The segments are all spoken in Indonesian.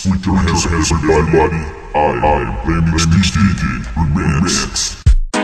Put your hands everybody. I'm Remix DJ Remix.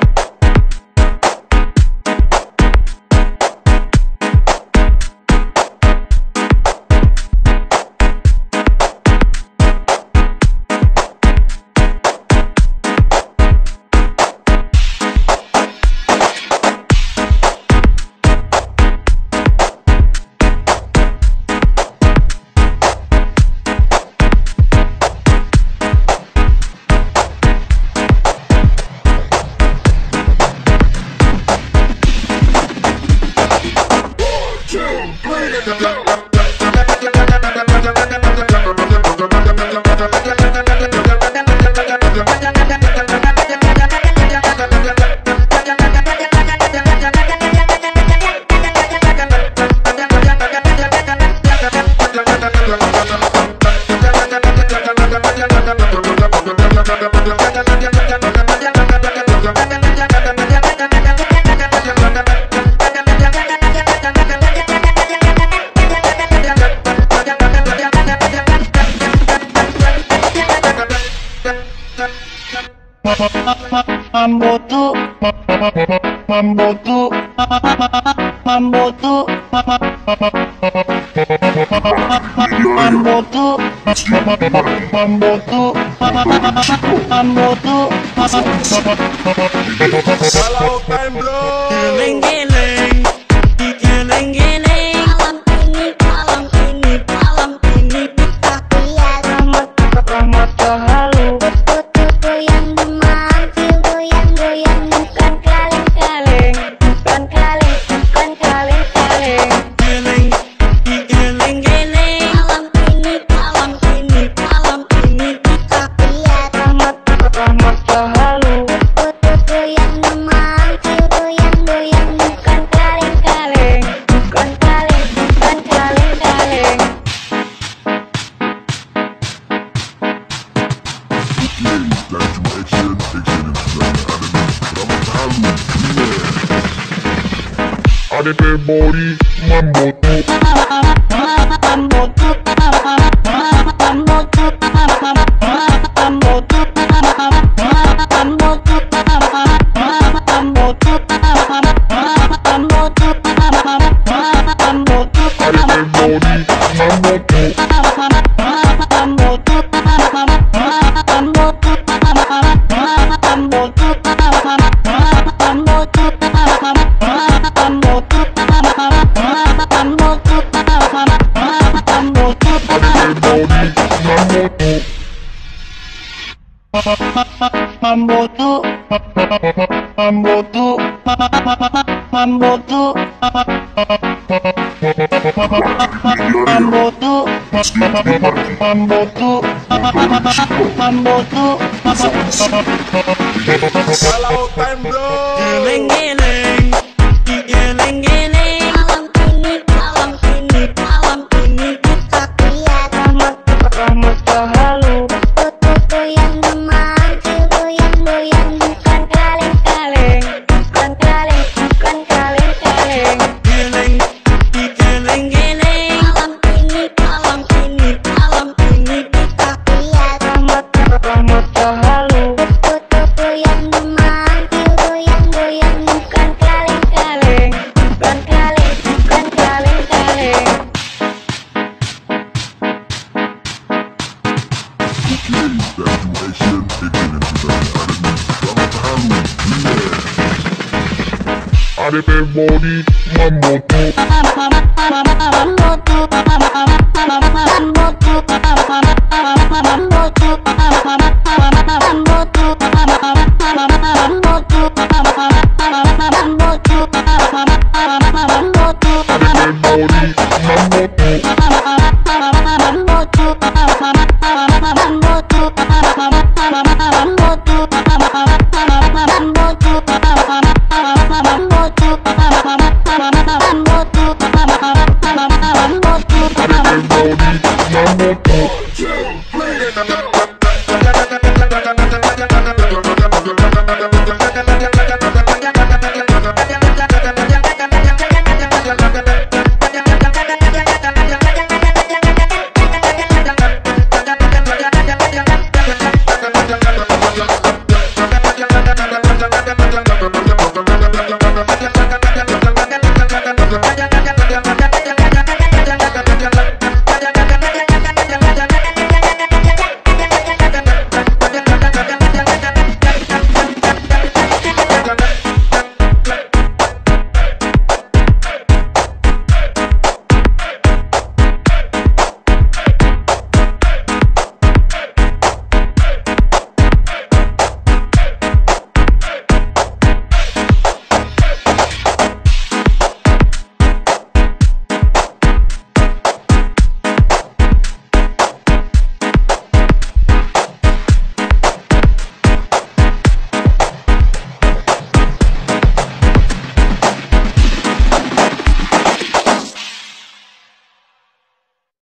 Kalau time bro, Giling-giling, giling-giling. Malam ini kita mata halu. Goyang demam, goyang-goyang, bukan kaleng-kaleng, bukan kaleng-kaleng. Giling-giling. Malam ini kita mata halu. Goyang demam, goyang-goyang, bukan kaleng-kaleng, bukan kaleng-kaleng. ADP Body Mambo tu. kalau time bro, Giling-giling, giling-giling. Malam ini kita mata halu. Goyang demam, goyang-goyang, bukan kaleng-kaleng, bukan kaleng-kaleng. Giling-giling. Malam ini kita mata halu. Goyang demam, goyang-goyang, bukan kaleng-kaleng, bukan kaleng-kaleng. ADP Body Mambo tu. Mambo tu.